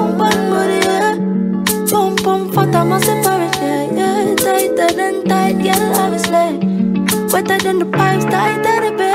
bum bum body, yeah. Boom boom, fat I'm a separate, yeah. Tighter than tight, yeah, obviously. Wetter than the pipes, tighter than the